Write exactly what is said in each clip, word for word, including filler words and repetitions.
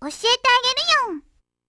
教えてあげるよ。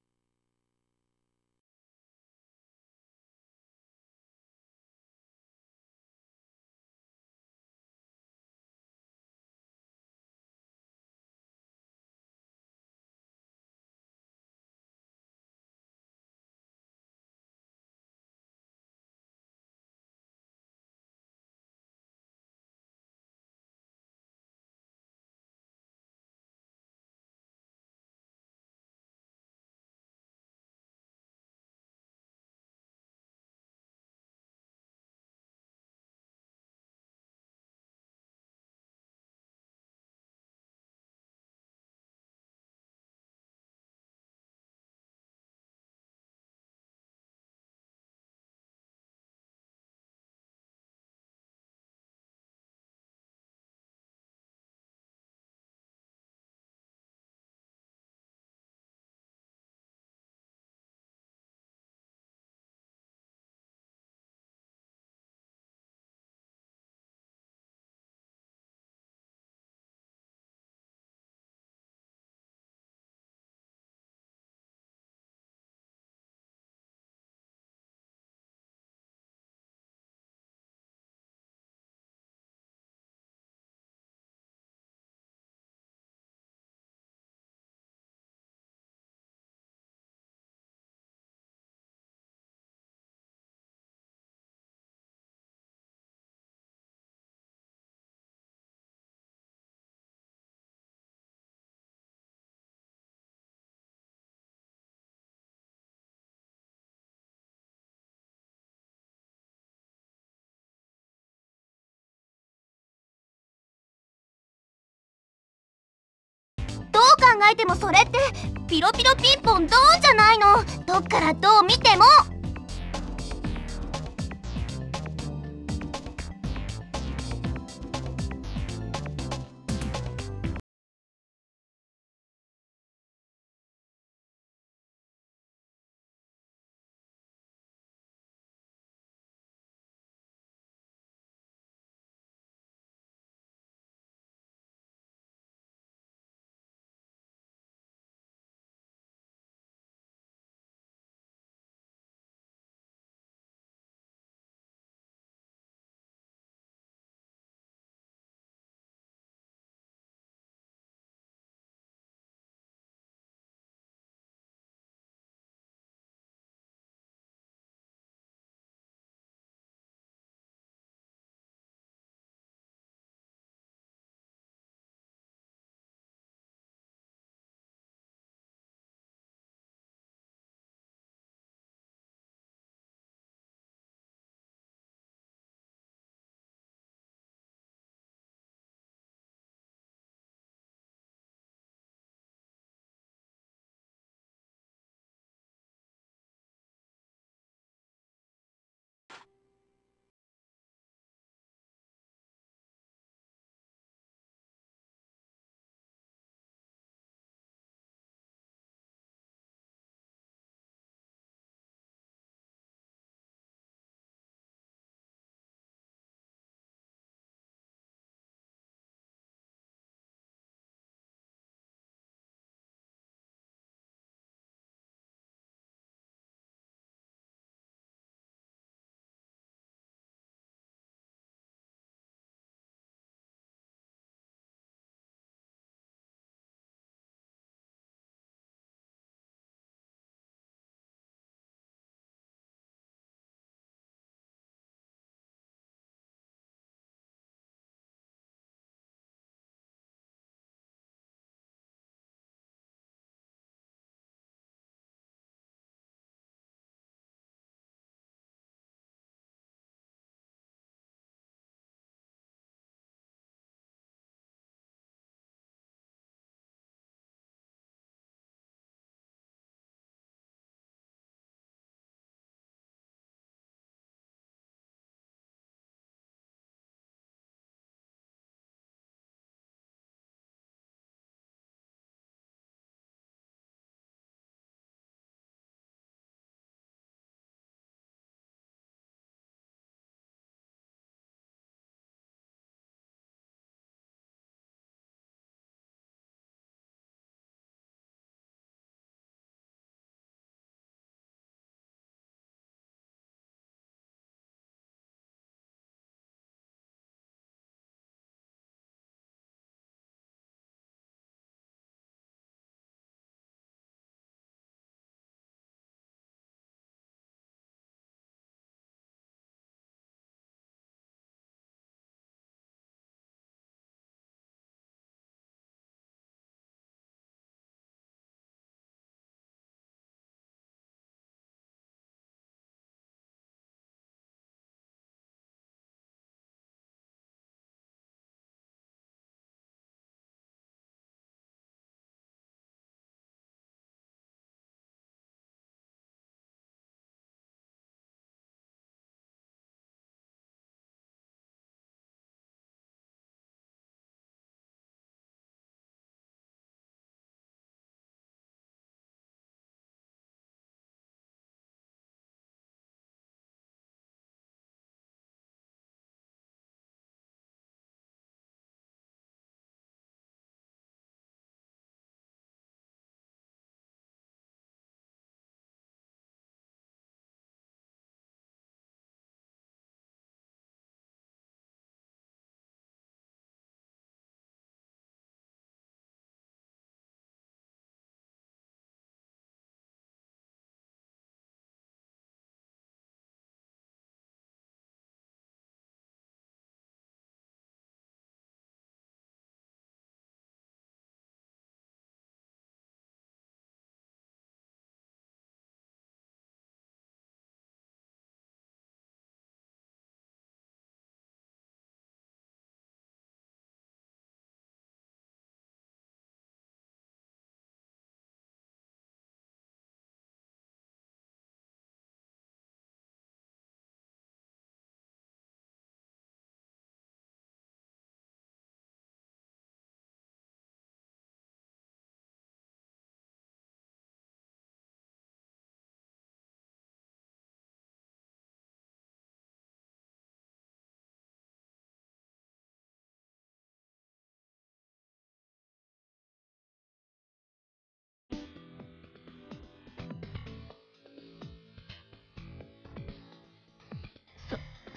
どう考えてもそれってピロピロピンポンドーンじゃないの。どっからどう見ても。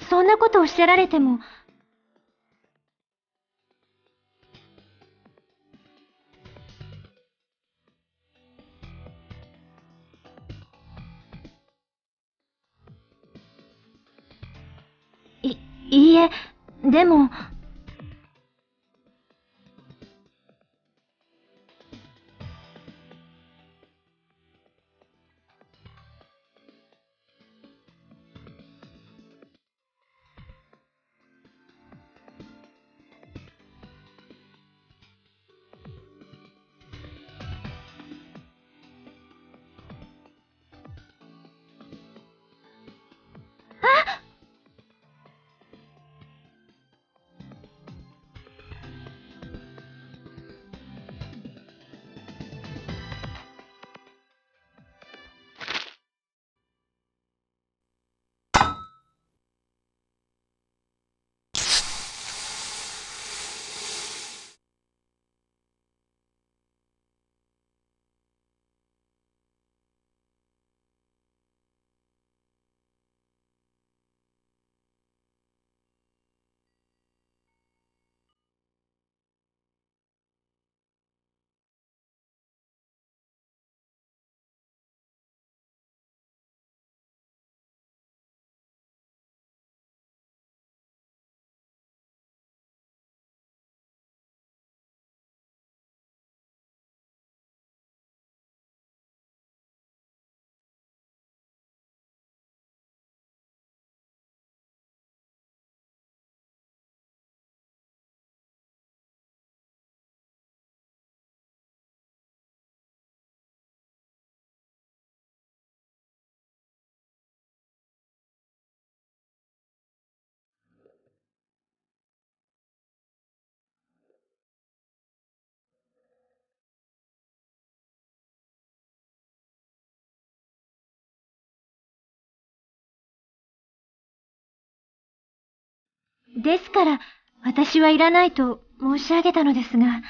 そんなことおっしゃられても。い、いいえ、でも。ですから、私はいらないと申し上げたのですが。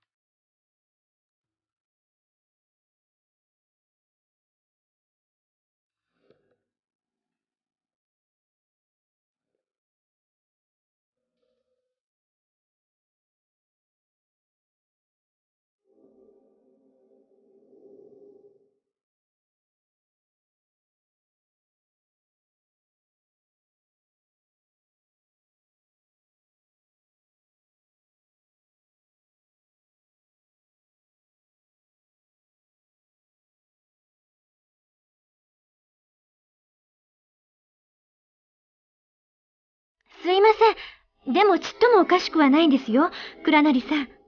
すいません。でもちっともおかしくはないんですよ、倉成さん。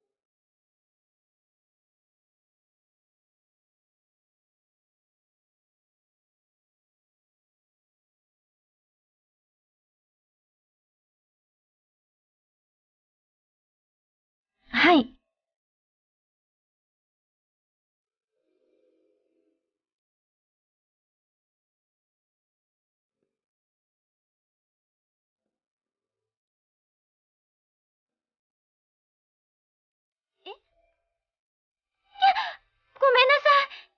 はい。え、ごめんなさい。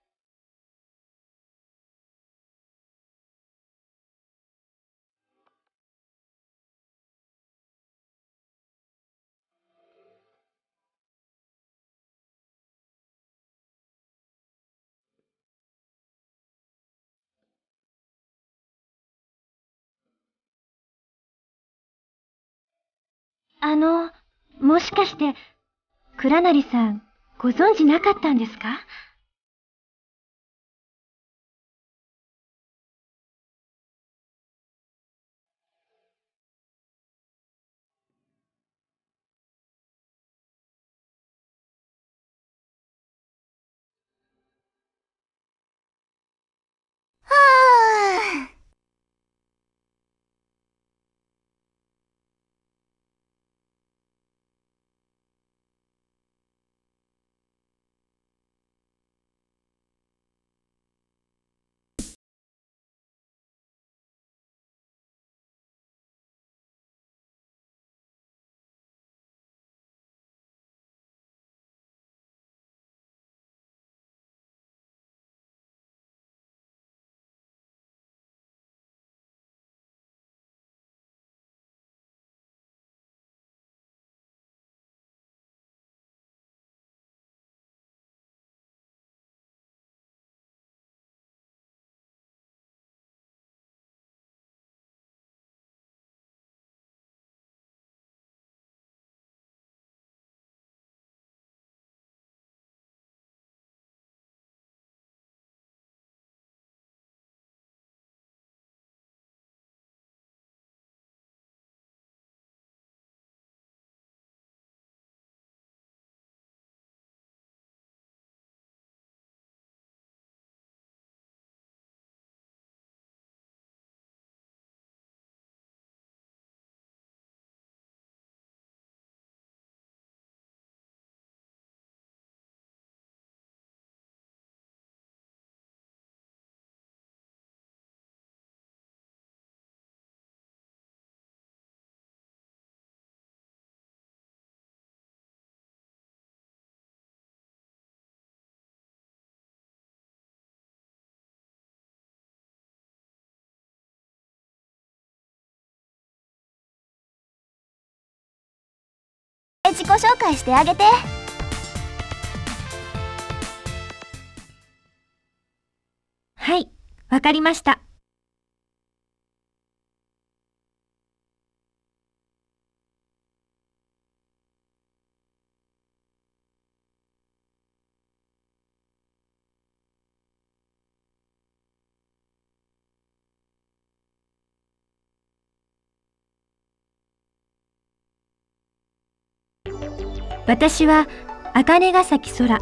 あの、もしかして、倉成さん、ご存知なかったんですか？はあ。 自己紹介してあげて。 はい、わかりました。私は茜ヶ崎空。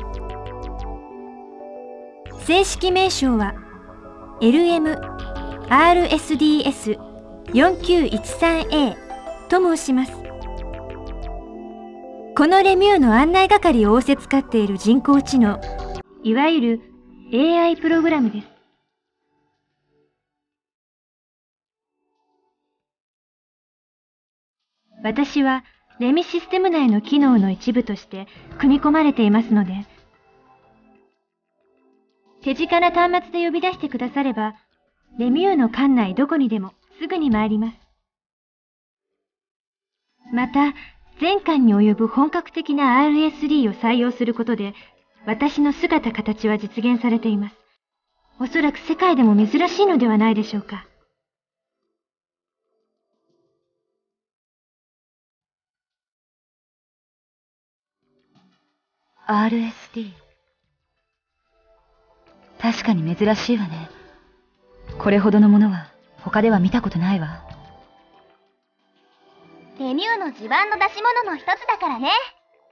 正式名称は エルエムアールエスディーエスよんきゅういちさんエー と申します。このレミューの案内係を仰せつかっている人工知能、いわゆる エーアイ プログラムです。私はレミシステム内の機能の一部として組み込まれていますので、手近な端末で呼び出してくだされば、レミューの館内どこにでもすぐに参ります。また、全館に及ぶ本格的な アールエスディー を採用することで、私の姿形は実現されています。おそらく世界でも珍しいのではないでしょうか。 アールエスディー。確かに珍しいわね。これほどのものは他では見たことないわ。 レミューの自慢の出し物の一つだからね。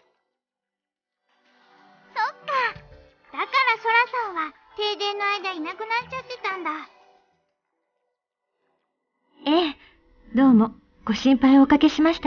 そっか。だからソラさんは停電の間いなくなっちゃってたんだ。 ええ、どうもご心配をおかけしました。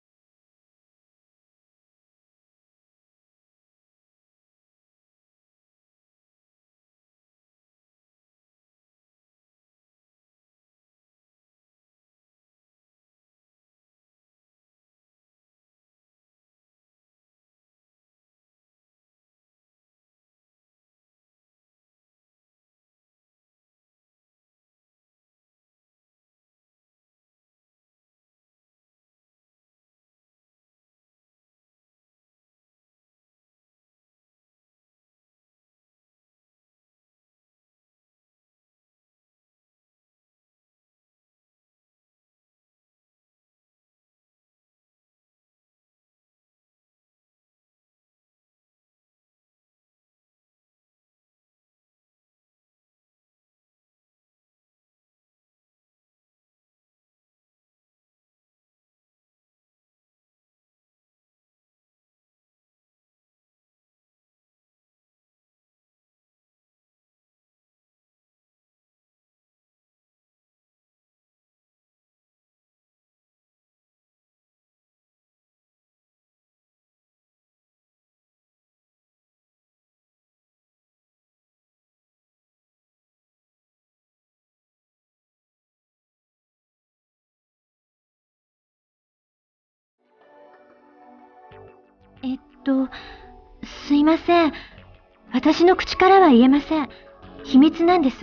えっと、すいません。私の口からは言えません。秘密なんです。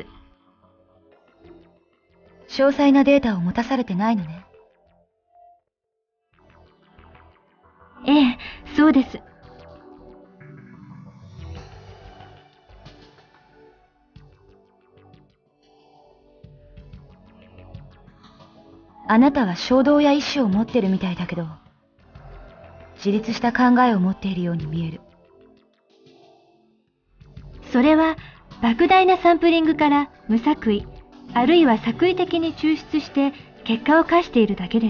詳細なデータを持たされてないのね。 ええ、そうです。 あなたは衝動や意志を持ってるみたいだけど、自立した考えを持っているように見える。 それは莫大なサンプリングから無作為、あるいは作為的に抽出して結果を返しているだけです。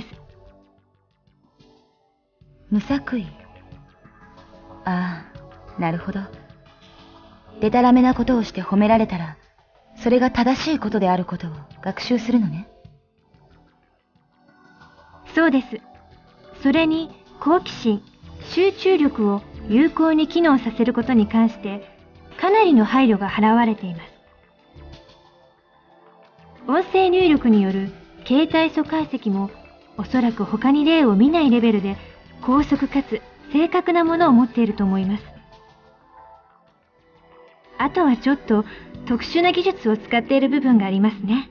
無作為。ああ、なるほど。でたらめなことをして褒められたら、それが正しいことであることを学習するのね。 そうです。それに好奇心、集中力を有効に機能させることに関してかなりの配慮が払われています。音声入力による形態素解析もおそらく他に例を見ないレベルで高速かつ正確なものを持っていると思います。あとはちょっと特殊な技術を使っている部分がありますね。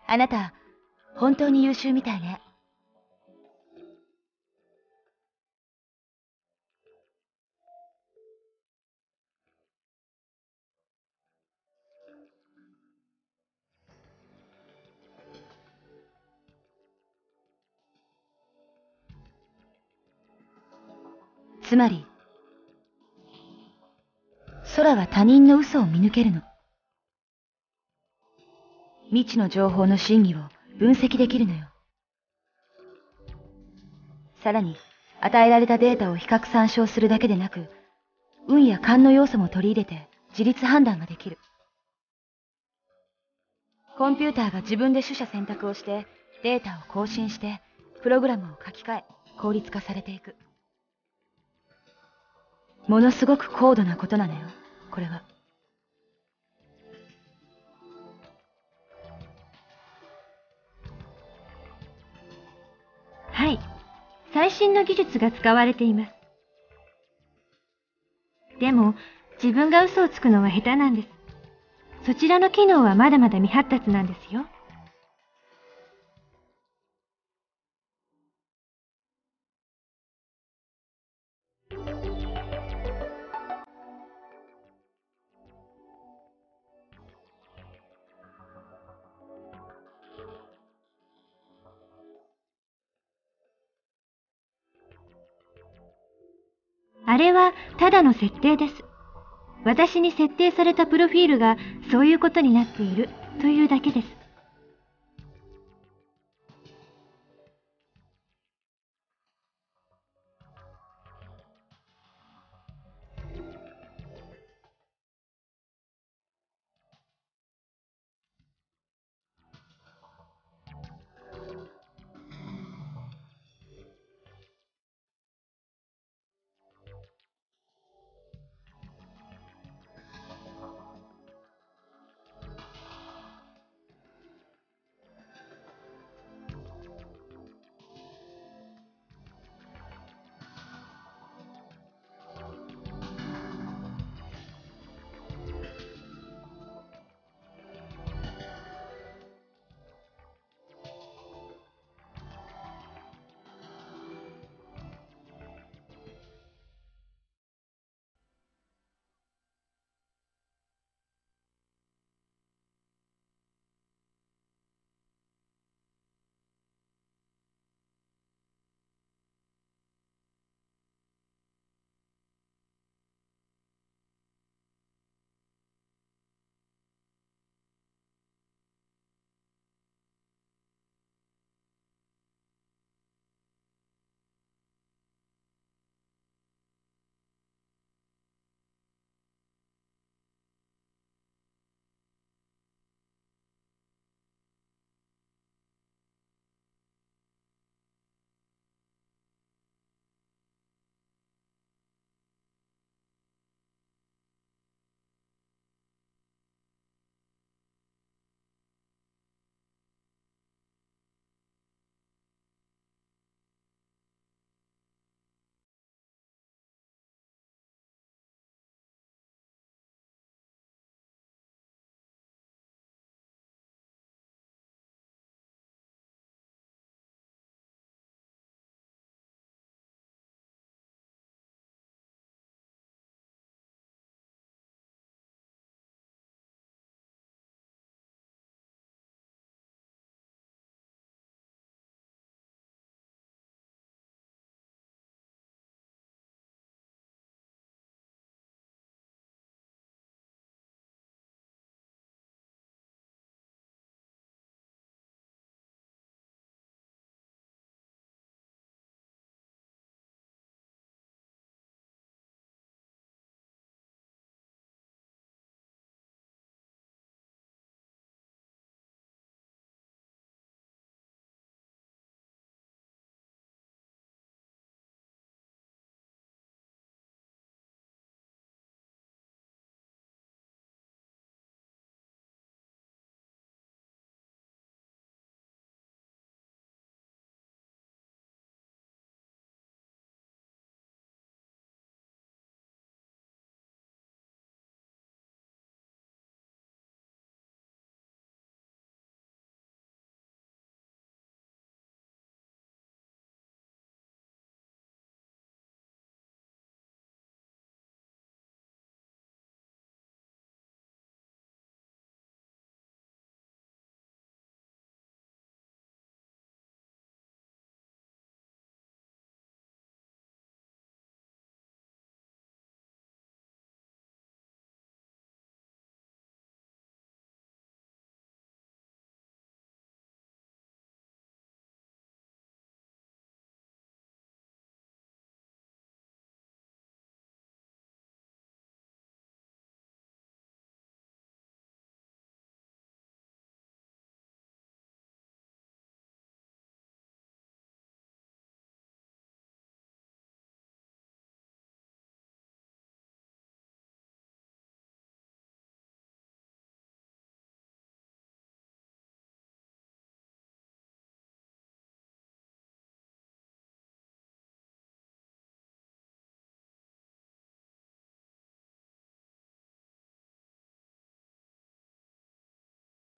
あなた、本当に優秀みたいね。つまり、空は他人の嘘を見抜けるの。未知の情報の真偽を分析できるのよ。さらに、与えられたデータを比較参照するだけでなく、運や勘の要素も取り入れて自律判断ができる。コンピューターが自分で取捨選択をしてデータを更新してプログラムを書き換え効率化されていく。ものすごく高度なことなのよ、これは。 はい。最新の技術が使われています。でも、自分が嘘をつくのは下手なんです。そちらの機能はまだまだ未発達なんですよ。あれはただの設定です。私に設定されたプロフィールがそういうことになっているというだけです。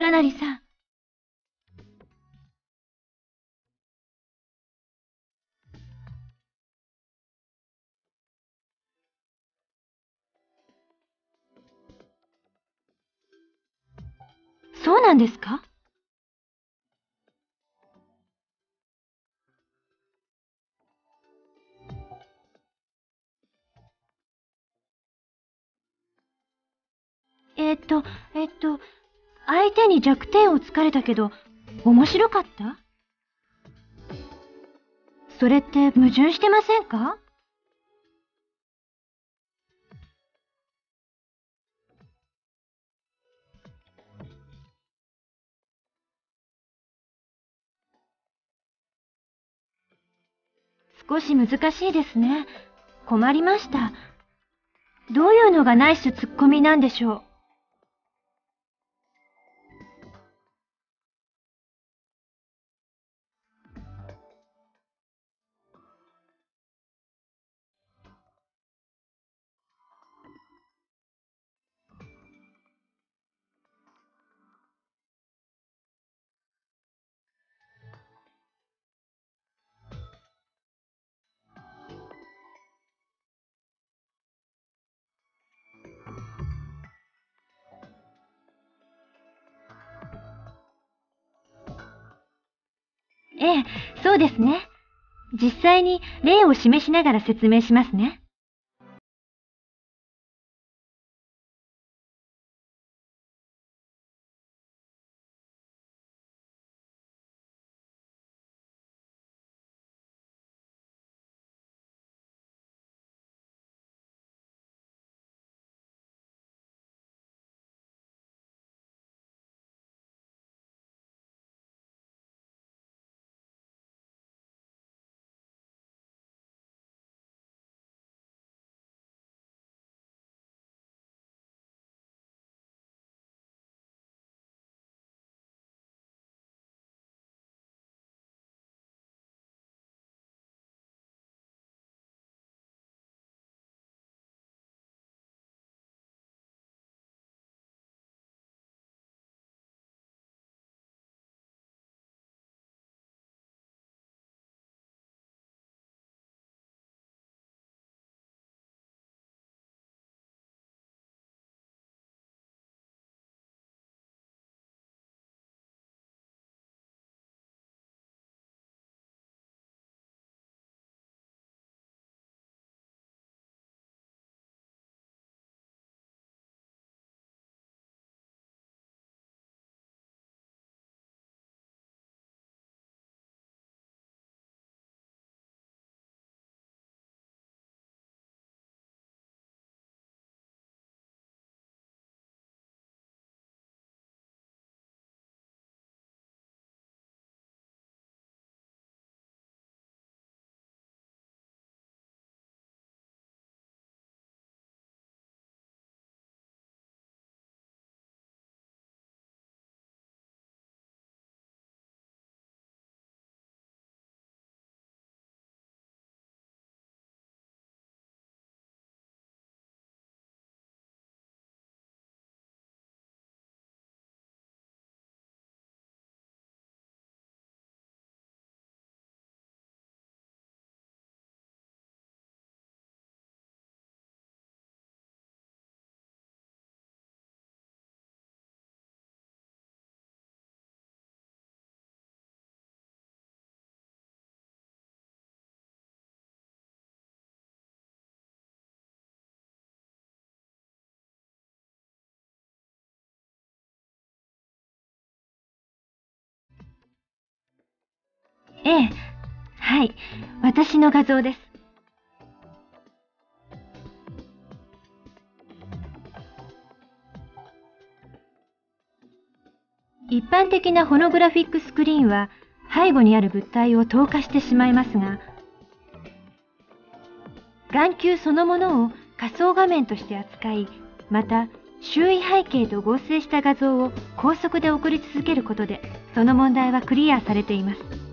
かなりさん。そうなんですか？えっと、えっと、相手に弱点を突かれたけど、面白かった？それって矛盾してませんか？少し難しいですね。困りました。どういうのがナイスツッコミなんでしょう。ええ、そうですね。実際に例を示しながら説明しますね。ええ、はい、私の画像です。一般的なホログラフィックスクリーンは背後にある物体を透過してしまいますが、眼球そのものを仮想画面として扱い、また周囲背景と合成した画像を高速で送り続けることで、その問題はクリアされています。